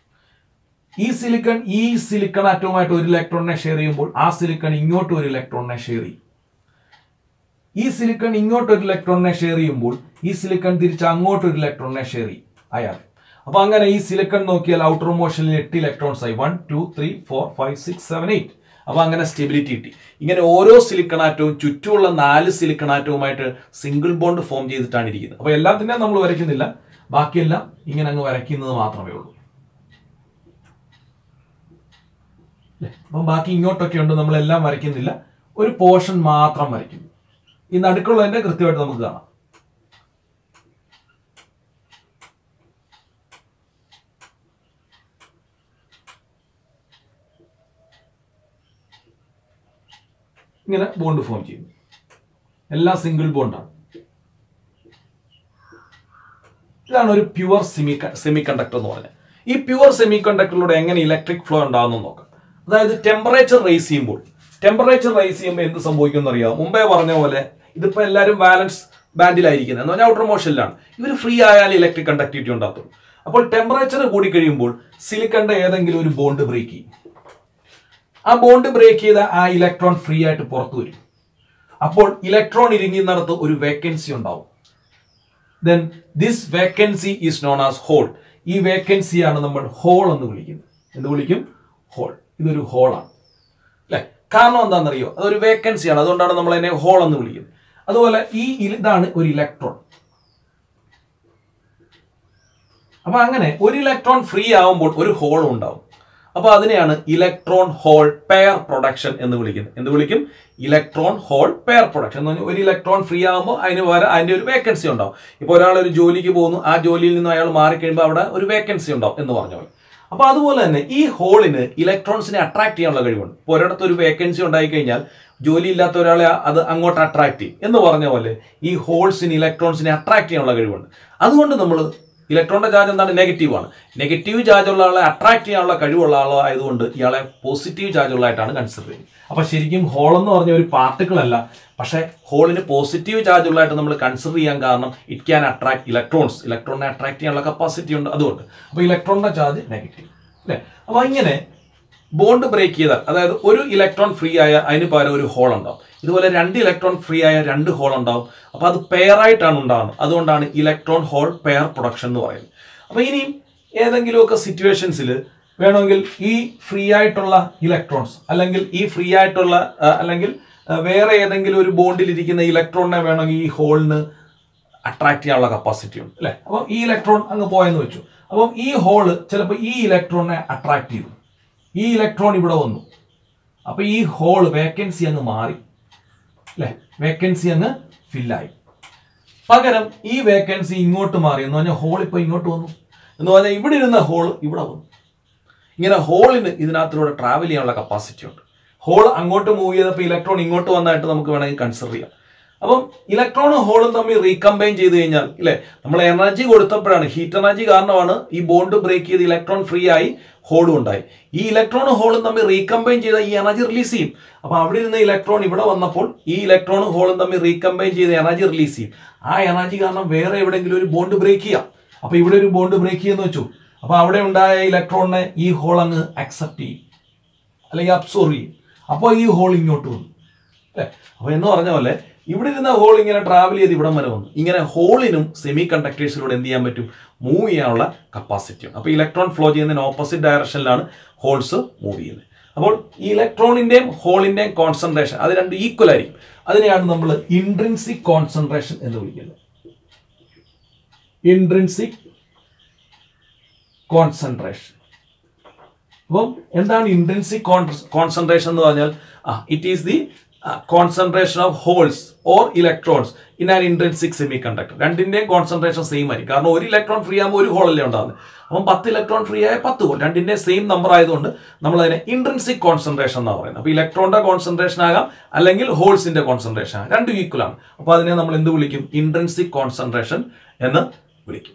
ഈ സിലിക്കൺ ഈ സിലിക്കൺ ആറ്റവുമായിട്ട് ഒരു ഇലക്ട്രോണിനെ ഷെയർ ചെയ്യുമ്പോൾ ആ സിലിക്കൺ ഇങ്ങോട്ട് ഒരു ഇലക്ട്രോണിനെ ഷെയർ ചെയ്യും. ഈ സിലിക്കൺ ഇങ്ങോട്ട് ഒരു ഇലക്ട്രോണിനെ ഷെയർ ചെയ്യുമ്പോൾ ഈ സിലിക്കൺ തിരിച്ച് അങ്ങോട്ട് ഒരു ഇലക്ട്രോണിനെ ഷെയർ ചെയ്യും അയാൾ. അപ്പൊ അങ്ങനെ ഈ സിലിക്കൺ നോക്കിയാൽ ഔട്ടർ മോഷനിൽ എട്ട് ഇലക്ട്രോൺസ് ആയി, one two three four five six seven eight. അപ്പൊ അങ്ങനെ സ്റ്റെബിലിറ്റി കിട്ടി. ഇങ്ങനെ ഓരോ സിലിക്കൺ ആറ്റവും ചുറ്റുമുള്ള നാല് സിലിക്കൺ ആറ്റവുമായിട്ട് സിംഗിൾ ബോണ്ട് ഫോം ചെയ്തിട്ടാണ് ഇരിക്കുന്നത്. അപ്പൊ എല്ലാത്തിനെയും നമ്മൾ വരയ്ക്കുന്നില്ല, ബാക്കിയെല്ലാം ഇങ്ങനെ അങ്ങ് വരയ്ക്കുന്നത് മാത്രമേ ഉള്ളൂ. അപ്പം ബാക്കി ഇങ്ങോട്ടൊക്കെ ഉണ്ട്, നമ്മളെല്ലാം വരയ്ക്കുന്നില്ല, ഒരു പോർഷൻ മാത്രം വരയ്ക്കുന്നു. ഈ നടുക്കുള്ളതിന്റെ കൃത്യമായിട്ട് നമുക്ക് കാണാം. ഇങ്ങനെ ബോണ്ട് ഫോം ചെയ്യുന്നു, എല്ലാം സിംഗിൾ ബോണ്ടാണ്. ഇതാണ് ഒരു പ്യുവർ സെമി സെമി കണ്ടക്ടർ എന്ന് പറഞ്ഞാൽ. ഈ പ്യുവർ സെമി കണ്ടക്ടറിലൂടെ എങ്ങനെ ഇലക്ട്രിക് ഫ്ലോ ഉണ്ടാകുന്നു നോക്കാം. അതായത് ടെമ്പറേച്ചർ റൈസ് ചെയ്യുമ്പോൾ ടെമ്പറേച്ചർ റൈസ് ചെയ്യുമ്പോൾ എന്ത് സംഭവിക്കുമെന്ന് അറിയാം. മുമ്പേ പറഞ്ഞ പോലെ ഇതിപ്പോ എല്ലാവരും ബാലൻസ് ബാൻഡിലായിരിക്കുന്നത് എന്ന് പറഞ്ഞാൽ ഔട്ടർ മോഷനിലാണ്. ഇവർ ഫ്രീ ആയാൽ ഇലക്ട്രിക് കണ്ടക്ടിവിറ്റി ഉണ്ടാകത്തുള്ളൂ. അപ്പോൾ ടെമ്പറേച്ചർ കൂടി കഴിയുമ്പോൾ സിലിക്കണിന്റെ ഏതെങ്കിലും ഒരു ബോണ്ട് ബ്രേക്ക് ചെയ്യും. ആ ബോണ്ട് ബ്രേക്ക് ചെയ്ത ആ ഇലക്ട്രോൺ ഫ്രീ ആയിട്ട് പുറത്തു വരും. അപ്പോൾ ഇലക്ട്രോൺ ഇരിക്കുന്നിടത്ത് ഒരു വേക്കൻസി ഉണ്ടാവും. Then this vacancy is known as hole. ഈ വേക്കൻസിയാണ് നമ്മൾ ഹോൾ എന്ന് വിളിക്കുന്നത്. എന്ത് വിളിക്കും? ഹോൾ. ഇതൊരു ഹോളാണ് അല്ലെ. കാരണം എന്താണെന്നറിയോ, അതൊരു വേക്കൻസിയാണ്, അതുകൊണ്ടാണ് നമ്മൾ അതിനെ ഹോൾ എന്ന് വിളിക്കുന്നത്. അതുപോലെ ഈ ഇതാണ് ഒരു ഇലക്ട്രോൺ. അപ്പൊ അങ്ങനെ ഒരു ഇലക്ട്രോൺ ഫ്രീ ആവുമ്പോൾ ഒരു ഹോൾ ഉണ്ടാവും. അപ്പോൾ അതിനെയാണ് ഇലക്ട്രോൺ ഹോൾ പെയർ പ്രൊഡക്ഷൻ എന്ന് വിളിക്കുന്നത്. എന്ത് വിളിക്കും? ഇലക്ട്രോൺ ഹോൾ പെയർ പ്രൊഡക്ഷൻ എന്ന് പറഞ്ഞാൽ ഒരു ഇലക്ട്രോൺ ഫ്രീ ആകുമ്പോൾ അതിന് വേറെ അതിൻ്റെ ഒരു വേക്കൻസി ഉണ്ടാവും. ഇപ്പോൾ ഒരാൾ ഒരു ജോലിക്ക് പോകുന്നു, ആ ജോലിയിൽ നിന്ന് അയാൾ മാറിക്കഴിയുമ്പോൾ അവിടെ ഒരു വേക്കൻസി ഉണ്ടാവും എന്ന് പറഞ്ഞ പോലെ. അപ്പോൾ അതുപോലെ തന്നെ ഈ ഹോളിന് ഇലക്ട്രോൺസിനെ അട്രാക്ട് ചെയ്യാനുള്ള കഴിവുണ്ട്. ഇപ്പോൾ ഒരിടത്ത് ഒരു വേക്കൻസി ഉണ്ടായി കഴിഞ്ഞാൽ ജോലി ഇല്ലാത്ത ഒരാളെ അത് അങ്ങോട്ട് അട്രാക്ട് ചെയ്യും എന്ന് പറഞ്ഞ പോലെ ഈ ഹോൾസിന് ഇലക്ട്രോൺസിനെ അട്രാക്ട് ചെയ്യാനുള്ള കഴിവുണ്ട്. അതുകൊണ്ട് നമ്മൾ ഇലക്ട്രോണിന്റെ ചാർജ് എന്താണ്? നെഗറ്റീവ് ആണ്. നെഗറ്റീവ് ചാർജ് ഉള്ള ആളെ അട്രാക്ട് ചെയ്യാനുള്ള കഴിവുള്ള ആളായതുകൊണ്ട് ഇയാളെ പോസിറ്റീവ് ചാർജ് ഉള്ളതായിട്ടാണ് കൺസിഡർ ചെയ്യുന്നത്. അപ്പൊ ശരിക്കും ഹോൾ എന്ന് പറഞ്ഞ ഒരു പാർട്ടിക്കിൾ അല്ല, പക്ഷേ ഹോളിന് പോസിറ്റീവ് ചാർജ് ഉള്ളതായിട്ട് നമ്മൾ കൺസിഡർ ചെയ്യാൻ കാരണം ഇറ്റ് ക്യാൻ അട്രാക്ട് ഇലക്ട്രോൺസ്. ഇലക്ട്രോണിനെ അട്രാക്ട് ചെയ്യാനുള്ള കപ്പാസിറ്റി ഉണ്ട്. അതുകൊണ്ട് അപ്പൊ ഇലക്ട്രോണിന്റെ ചാർജ് നെഗറ്റീവ് അല്ലേ. അപ്പൊ ഇങ്ങനെ ബോണ്ട് ബ്രേക്ക് ചെയ്താൽ, അതായത് ഒരു ഇലക്ട്രോൺ ഫ്രീ ആയ അതിന് പകരം ഒരു ഹോൾ ഉണ്ടാവും. ഇതുപോലെ രണ്ട് ഇലക്ട്രോൺ ഫ്രീ ആയ രണ്ട് ഹോൾ ഉണ്ടാവും. അപ്പോൾ അത് പെയർ ആയിട്ടാണ് ഉണ്ടാകുന്നത്. അതുകൊണ്ടാണ് ഇലക്ട്രോൺ ഹോൾ പെയർ പ്രൊഡക്ഷൻ എന്ന് പറയുന്നത്. അപ്പോൾ ഇനിയും ഏതെങ്കിലുമൊക്കെ സിറ്റുവേഷൻസിൽ വേണമെങ്കിൽ ഈ ഫ്രീ ആയിട്ടുള്ള ഇലക്ട്രോൺസ് അല്ലെങ്കിൽ ഈ ഫ്രീ ആയിട്ടുള്ള അല്ലെങ്കിൽ വേറെ ഏതെങ്കിലും ഒരു ബോണ്ടിൽ ഇരിക്കുന്ന ഇലക്ട്രോണിനെ വേണമെങ്കിൽ ഈ ഹോളിന് അട്രാക്ട് ചെയ്യാനുള്ള കപ്പാസിറ്റി ഉണ്ട് അല്ലേ. അപ്പം ഈ ഇലക്ട്രോൺ അങ്ങ് പോയെന്ന് വെച്ചു. അപ്പം ഈ ഹോള് ചിലപ്പോൾ ഈ ഇലക്ട്രോണിനെ അട്രാക്ട് ചെയ്തു. ഈ ഇലക്ട്രോൺ ഇവിടെ വന്നു. അപ്പൊ ഈ ഹോൾ വേക്കൻസി അങ്ങ് മാറി അല്ലെ, വേക്കൻസി അങ്ങ് ഫില്ലായി. പകരം ഈ വേക്കൻസി ഇങ്ങോട്ട് മാറി എന്ന് പറഞ്ഞാൽ ഹോൾ ഇപ്പൊ ഇങ്ങോട്ട് വന്നു എന്ന് പറഞ്ഞാൽ ഇവിടെ ഇരുന്ന ഹോൾ ഇവിടെ വന്നു. ഇങ്ങനെ ഹോളിന് ഇതിനകത്തിലൂടെ ട്രാവൽ ചെയ്യാനുള്ള കപ്പാസിറ്റി ഉണ്ട്. ഹോൾ അങ്ങോട്ട് മൂവ് ചെയ്തപ്പോൾ ഇലക്ട്രോൺ ഇങ്ങോട്ട് വന്നായിട്ട് നമുക്ക് വേണമെങ്കിൽ കൺസിഡർ ചെയ്യാം. അപ്പം ഇലക്ട്രോണും ഹോളും തമ്മിൽ റീകമ്പൈൻ ചെയ്ത് കഴിഞ്ഞാൽ ഇല്ലേ, നമ്മൾ എനർജി കൊടുത്തപ്പോഴാണ്, ഹീറ്റ് എനർജി കാരണമാണ് ഈ ബോണ്ട് ബ്രേക്ക് ചെയ്ത് ഇലക്ട്രോൺ ഫ്രീ ആയി ഹോളും ഉണ്ടായി. ഈ ഇലക്ട്രോണും ഹോളും തമ്മിൽ റീകമ്പൈൻ ചെയ്ത ഈ എനർജി റിലീസ് ചെയ്യും. അപ്പൊ അവിടെ ഇരുന്ന ഇലക്ട്രോൺ ഇവിടെ വന്നപ്പോൾ ഈ ഇലക്ട്രോണും ഹോളും തമ്മിൽ റീകമ്പൈൻ ചെയ്ത് എനർജി റിലീസ് ചെയ്യും. ആ എനർജി കാരണം വേറെ എവിടെയെങ്കിലും ഒരു ബോണ്ട് ബ്രേക്ക് ചെയ്യാം. അപ്പൊ ഇവിടെ ഒരു ബോണ്ട് ബ്രേക്ക് ചെയ്യുന്ന വെച്ചു. അപ്പൊ അവിടെ ഉണ്ടായ ഇലക്ട്രോണിനെ ഈ ഹോൾ അങ്ങ് അക്സെപ്റ്റ് ചെയ്യും അല്ലെങ്കിൽ അബ്സോർവ് ചെയ്യും. അപ്പോൾ ഈ ഹോൾ ഇങ്ങോട്ട് വന്നു അല്ലെ. അപ്പൊ എന്ന് പറഞ്ഞ പോലെ ഇവിടെ ഇരുന്ന ഹോൾ ഇങ്ങനെ ട്രാവൽ ചെയ്ത് ഇവിടം വരെ വന്നു. ഇങ്ങനെ ഹോളിനും സെമി കണ്ടക്ടേഴ്സിലൂടെ എന്ത് ചെയ്യാൻ പറ്റും? മൂവ് ചെയ്യാനുള്ള കപ്പാസിറ്റി. അപ്പോൾ ഇലക്ട്രോൺ ഫ്ലോ ചെയ്യുന്നതിന് ഓപ്പോസിറ്റ് ഡയറക്ഷനിലാണ് ഹോൾസ് മൂവ് ചെയ്യുന്നത്. അപ്പോൾ ഈ ഇലക്ട്രോണിന്റെയും ഹോളിന്റെയും കോൺസെൻട്രേഷൻ അത് രണ്ടും ഈക്വൽ ആയിരിക്കും. അതിനെയാണ് നമ്മൾ ഇൻട്രിൻസിക് കോൺസെൻട്രേഷൻ എന്ന് വിളിക്കുന്നത്. Intrinsic concentration. അപ്പം എന്താണ് ഇൻട്രിൻസിക് കോൺസെൻട്രേഷൻ എന്ന് പറഞ്ഞാൽ it is the concentration of holes or electrons in an intrinsic semiconductor. രണ്ടിന്റെയും കോൺസെൻട്രേഷൻ സെയിം ആയിരിക്കും. കാരണം ഒരു ഇലക്ട്രോൺ ഫ്രീ ആകുമ്പോൾ ഒരു ഹോൾ അല്ലേ ഉണ്ടാകുന്നത്. അപ്പം പത്ത് ഇലക്ട്രോൺ ഫ്രീ ആയ പത്ത് ഹോൾ, രണ്ടിന്റെയും സെയിം നമ്പർ ആയതുകൊണ്ട് നമ്മൾ അതിനെ ഇൻട്രിൻസിക് കോൺസെൻട്രേഷൻ എന്നാണ് പറയുന്നത്. അപ്പോൾ ഇലക്ട്രോണിന്റെ കോൺസെൻട്രേഷൻ ആകാം അല്ലെങ്കിൽ ഹോൾസിന്റെ കോൺസെൻട്രേഷൻ ആകാം, രണ്ടും ഈക്വൽ ആണ്. അപ്പോൾ അതിനെ നമ്മൾ എന്ത് വിളിക്കും? ഇൻട്രിൻസിക് കോൺസെൻട്രേഷൻ എന്ന് വിളിക്കും.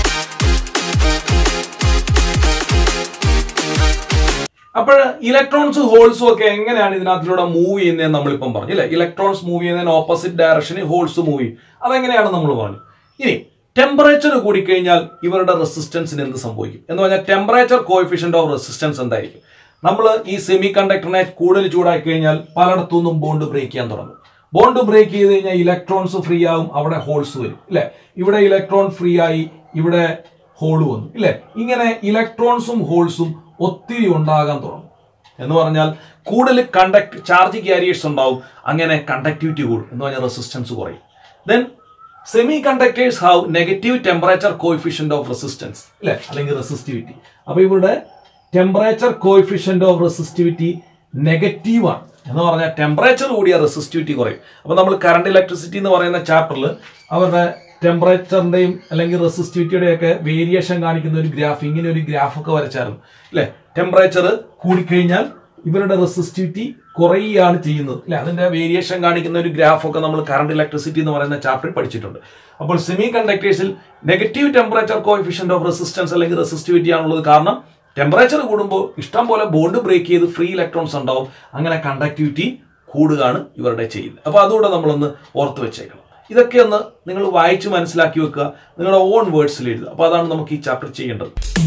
അപ്പോൾ ഇലക്ട്രോൺസും ഹോൾസും ഒക്കെ എങ്ങനെയാണ് ഇതിനകത്തിലൂടെ മൂവ് ചെയ്യുന്നതെന്ന് നമ്മളിപ്പം പറഞ്ഞു അല്ലെ. ഇലക്ട്രോൺസ് മൂവ് ചെയ്യുന്നതിന് ഓപ്പോസിറ്റ് ഡയറക്ഷനിൽ ഹോൾസ് മൂവ് ചെയ്യും. അതെങ്ങനെയാണ് നമ്മൾ പറഞ്ഞു. ഇനി ടെമ്പറേച്ചർ കൂടിക്കഴിഞ്ഞാൽ ഇവരുടെ റെസിസ്റ്റൻസിന് എന്ത് സംഭവിക്കും എന്ന് പറഞ്ഞാൽ ടെമ്പറേച്ചർ കോഎഫിഷ്യന്റ് ഓഫ് റെസിസ്റ്റൻസ് എന്തായിരിക്കും? നമ്മൾ ഈ സെമി കണ്ടക്ടറിനെ കൂടുതൽ ചൂടാക്കി കഴിഞ്ഞാൽ പലയിടത്തു നിന്നും ബോണ്ട് ബ്രേക്ക് ചെയ്യാൻ തുടങ്ങും. ബോണ്ട് ബ്രേക്ക് ചെയ്ത് കഴിഞ്ഞാൽ ഇലക്ട്രോൺസ് ഫ്രീ ആവും, അവിടെ ഹോൾസ് വരും ഇല്ലെ. ഇവിടെ ഇലക്ട്രോൺ ഫ്രീ ആയി, ഇവിടെ ഹോൾ വന്നു ഇല്ലെ. ഇങ്ങനെ ഇലക്ട്രോൺസും ഹോൾസും ഒത്തിരി ഉണ്ടാകാൻ തുടങ്ങും. എന്ന് പറഞ്ഞാൽ കൂടുതൽ കണ്ടക്ട് ചാർജ് ക്യാരിയേഴ്സ് ഉണ്ടാവും. അങ്ങനെ കണ്ടക്ടിവിറ്റി കൂടും എന്ന് പറഞ്ഞാൽ റെസിസ്റ്റൻസ് കുറയും. Then semiconductors have negative temperature coefficient of resistance അല്ലെ, അല്ലെങ്കിൽ റെസിസ്റ്റിവിറ്റി. അപ്പൊ ഇവിടെ temperature coefficient of resistivity negative ആണ്. എന്ന് പറഞ്ഞാൽ ടെമ്പറേച്ചർ കൂടിയ റെസിസ്റ്റിവിറ്റി കുറയും. അപ്പൊ നമ്മൾ കറണ്ട് ഇലക്ട്രിസിറ്റി എന്ന് പറയുന്ന ചാപ്റ്ററിൽ അവരുടെ ടെമ്പറേച്ചറിന്റെയും അല്ലെങ്കിൽ റെസിസ്റ്റിവിറ്റിയുടെയും ഒക്കെ വേരിയേഷൻ കാണിക്കുന്ന ഒരു ഗ്രാഫ്, ഇങ്ങനെ ഒരു ഗ്രാഫ് ഒക്കെ വരച്ചായിരുന്നു അല്ലെ. ടെമ്പറേച്ചർ കൂടിക്കഴിഞ്ഞാൽ ഇവരുടെ റെസിസ്റ്റിവിറ്റി കുറയുകയാണ് ചെയ്യുന്നത് അല്ലെ. അതിന്റെ വേരിയേഷൻ കാണിക്കുന്ന ഒരു ഗ്രാഫ് ഒക്കെ നമ്മൾ കറണ്ട് ഇലക്ട്രിസിറ്റി എന്ന് പറയുന്ന ചാപ്റ്ററിൽ പഠിച്ചിട്ടുണ്ട്. അപ്പോൾ സെമി കണ്ടക്ടേഴ്സിൽ negative temperature coefficient of resistance അല്ലെങ്കിൽ റെസിസ്റ്റിവിറ്റി ആണുള്ളത്. കാരണം ടെമ്പറേച്ചർ കൂടുമ്പോൾ ഇഷ്ടം പോലെ ബോണ്ട് ബ്രേക്ക് ചെയ്ത് ഫ്രീ ഇലക്ട്രോൺസ് ഉണ്ടാവും. അങ്ങനെ കണ്ടക്ടിവിറ്റി കൂടുകയാണ് ഇവരുടെ ചെയ്യുന്നത്. അപ്പോൾ അതുകൂടെ നമ്മളൊന്ന് ഓർത്ത് വെച്ചേക്കണം. ഇതൊക്കെ ഒന്ന് നിങ്ങൾ വായിച്ച് മനസ്സിലാക്കി വെക്കുക, നിങ്ങളുടെ ഓൺ വേർഡ്സിൽ എഴുതുക. അപ്പോൾ അതാണ് നമുക്ക് ഈ ചാപ്റ്റർ ചെയ്യേണ്ടത്.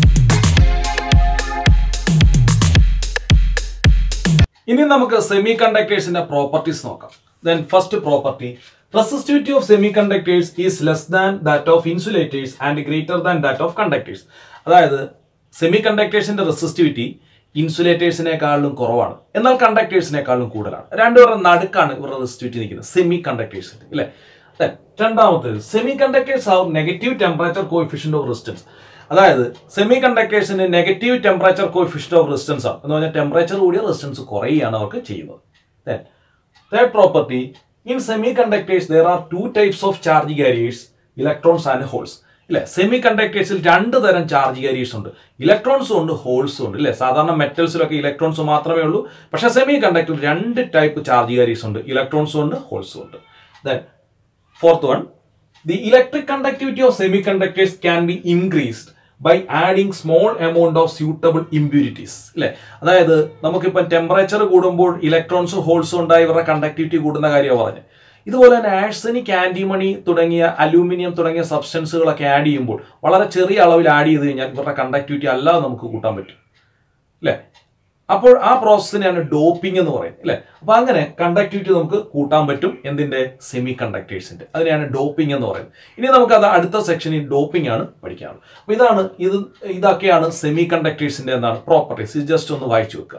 ഇനി നമുക്ക് സെമി കണ്ടക്ടേഴ്സിന്റെ പ്രോപ്പർട്ടീസ് നോക്കാം. Then first property, resistivity of semiconductors is less than that of insulators and greater than that of conductors. അതായത് സെമി കണ്ടക്ടേഴ്സിന്റെ റെസിസ്റ്റിവിറ്റി ഇൻസുലേറ്റേഴ്സിനെക്കാളും കുറവാണ്, എന്നാൽ കണ്ടക്ടേഴ്സിനെക്കാളും കൂടുതലാണ്. രണ്ടുപേരുടെ നടുക്കാണ് ഇവരുടെ റെസിസ്റ്റിവിറ്റി നിൽക്കുന്നത് സെമി കണ്ടക്ടേഴ്സിന്റെ അല്ലെ. രണ്ടാമത്തേത്, semiconductors have negative temperature coefficient of resistance. അതായത് സെമി കണ്ടക്ടേഴ്സിന് negative temperature coefficient of resistance ആണ് എന്ന് പറഞ്ഞാൽ ടെമ്പറേച്ചർ കൂടിയ റെസിസ്റ്റൻസ് കുറയുകയാണ് അവർക്ക് ചെയ്യുന്നത്. Third property, in semiconductors there are two types of charge carriers, electrons and holes. ഇല്ലേ, സെമി കണ്ടക്ടേഴ്സിൽ രണ്ട് തരം ചാർജ് കാരിയേഴ്സ് ഉണ്ട്, ഇലക്ട്രോൺസും ഉണ്ട് ഹോൾസും ഉണ്ട്. ഇല്ലേ, സാധാരണ മെറ്റൽസിലൊക്കെ ഇലക്ട്രോൺസ് മാത്രമേ ഉള്ളൂ, പക്ഷേ സെമി കണ്ടക്ടറിൽ രണ്ട് ടൈപ്പ് ചാർജ് കാരിയേഴ്സ് ഉണ്ട്, ഇലക്ട്രോൺസും ഉണ്ട് ഹോൾസും ഉണ്ട്. Then fourth one, the electric conductivity of semiconductors can be increased by adding small amount of suitable impurities. അല്ലേ, അതായത് നമുക്കിപ്പം ടെമ്പറേച്ചർ കൂടുമ്പോൾ ഇലക്ട്രോൺസും ഹോൾസും ഉണ്ടായി ഇവരുടെ കണ്ടക്ടിവിറ്റി കൂടുന്ന കാര്യമാണ് പറഞ്ഞത്. ഇതുപോലെ തന്നെ ആഴ്സനിക്, ആന്റിമണി തുടങ്ങിയ അലൂമിനിയം തുടങ്ങിയ സബ്സ്റ്റൻസുകളൊക്കെ ആഡ് ചെയ്യുമ്പോൾ വളരെ ചെറിയ അളവിൽ ആഡ് ചെയ്ത് കഴിഞ്ഞാൽ ഇവരുടെ കണ്ടക്ടിവിറ്റി അല്ലാതെ നമുക്ക് കൂട്ടാൻ പറ്റും. അല്ലേ, അപ്പോൾ ആ പ്രോസസ്സിനെയാണ് ഡോപ്പിംഗ് എന്ന് പറയുന്നത്. അല്ലേ, അപ്പൊ അങ്ങനെ കണ്ടക്ടിവിറ്റി നമുക്ക് കൂട്ടാൻ പറ്റും എന്തിന്റെ, സെമി കണ്ടക്ടേഴ്സിന്റെ. അതിനെയാണ് ഡോപ്പിംഗ് എന്ന് പറയുന്നത്. ഇനി നമുക്ക് അത് അടുത്ത സെക്ഷനിൽ ഡോപ്പിംഗ് ആണ് പഠിക്കാനുള്ളത്. അപ്പൊ ഇതാണ് ഇത് ഇതൊക്കെയാണ് സെമി കണ്ടക്ടേഴ്സിന്റെ എന്താണ് പ്രോപ്പർട്ടീസ്. ഇത് ജസ്റ്റ് ഒന്ന് വായിച്ചു വെക്കുക.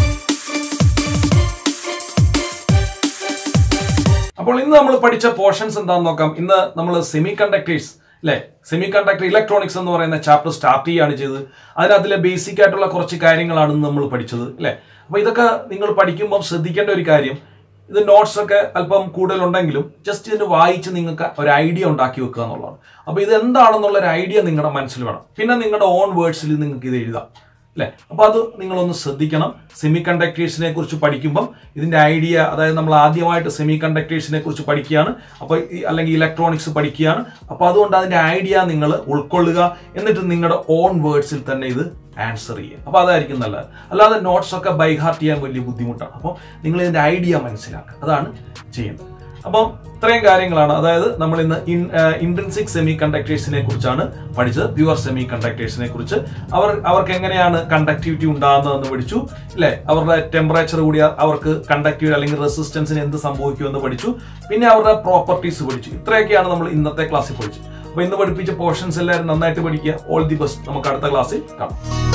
അപ്പോൾ ഇന്ന് നമ്മൾ പഠിച്ച പോർഷൻസ് എന്താണെന്ന് നോക്കാം. ഇന്ന് നമ്മൾ സെമി കണ്ടക്ടേഴ്സ് അല്ലെ, സെമി കണ്ടക്ടർ ഇലക്ട്രോണിക്സ് എന്ന് പറയുന്ന ചാപ്റ്റർ സ്റ്റാർട്ട് ചെയ്യുകയാണ് ചെയ്തത്. അതിനകത്തിലെ ബേസിക് ആയിട്ടുള്ള കുറച്ച് കാര്യങ്ങളാണ് നമ്മൾ പഠിച്ചത്. അല്ലെ, അപ്പൊ ഇതൊക്കെ നിങ്ങൾ പഠിക്കുമ്പോൾ ശ്രദ്ധിക്കേണ്ട ഒരു കാര്യം, ഇത് നോട്ട്സ് ഒക്കെ അല്പം കൂടുതലുണ്ടെങ്കിലും ജസ്റ്റ് ഇതിന് വായിച്ച് നിങ്ങൾക്ക് ഒരു ഐഡിയ ഉണ്ടാക്കി വെക്കുക എന്നുള്ളതാണ്. അപ്പൊ ഇത് എന്താണെന്നുള്ള ഒരു ഐഡിയ നിങ്ങളുടെ മനസ്സിൽ വേണം. പിന്നെ നിങ്ങളുടെ ഓൺ വേർഡ്സിൽ നിങ്ങൾക്ക് ഇത് എഴുതാം. അല്ലെ, അപ്പൊ അത് നിങ്ങളൊന്ന് ശ്രദ്ധിക്കണം. സെമി കണ്ടക്ടേഴ്സിനെ കുറിച്ച് പഠിക്കുമ്പം ഇതിന്റെ ഐഡിയ, അതായത് നമ്മൾ ആദ്യമായിട്ട് സെമി കണ്ടക്ടേഴ്സിനെ കുറിച്ച് പഠിക്കുകയാണ്, അപ്പൊ അല്ലെങ്കിൽ ഇലക്ട്രോണിക്സ് പഠിക്കുകയാണ്. അപ്പൊ അതുകൊണ്ട് അതിന്റെ ഐഡിയ നിങ്ങൾ ഉൾക്കൊള്ളുക, എന്നിട്ട് നിങ്ങളുടെ ഓൺ വേർഡ്സിൽ തന്നെ ഇത് ആൻസർ ചെയ്യുക. അപ്പൊ അതായിരിക്കും നല്ലത്. അല്ലാതെ നോട്ട്സ് ഒക്കെ ബൈ ഹാർട്ട് ചെയ്യാൻ വലിയ ബുദ്ധിമുട്ടാണ്. അപ്പോൾ നിങ്ങൾ ഇതിന്റെ ഐഡിയ മനസ്സിലാക്കുക, അതാണ് ചെയ്യുന്നത്. അപ്പം ഇത്രയും കാര്യങ്ങളാണ്, അതായത് നമ്മൾ ഇന്ന് ഇൻട്രിൻസിക് സെമി കണ്ടക്ടേഴ്സിനെ കുറിച്ചാണ് പഠിച്ചത്, പ്യുവർ സെമി കണ്ടക്ടേഴ്സിനെ കുറിച്ച്. അവർ അവർക്ക് എങ്ങനെയാണ് കണ്ടക്ടിവിറ്റി ഉണ്ടാകുന്നതെന്ന് പഠിച്ചു. അല്ലെ, അവരുടെ ടെമ്പറേച്ചർ കൂടിയ അവർക്ക് കണ്ടക്ടിവിറ്റി അല്ലെങ്കിൽ റെസിസ്റ്റൻസിന് എന്ത് സംഭവിക്കുമെന്ന് പഠിച്ചു. പിന്നെ അവരുടെ പ്രോപ്പർട്ടീസ് പഠിച്ചു. ഇത്രയൊക്കെയാണ് നമ്മൾ ഇന്നത്തെ ക്ലാസ്സിൽ പഠിച്ചത്. അപ്പൊ ഇന്ന് പഠിപ്പിച്ച പോർഷൻസ് എല്ലാവരും നന്നായിട്ട് പഠിക്കുക. All the best. നമുക്ക് അടുത്ത ക്ലാസ്സിൽ കാണാം.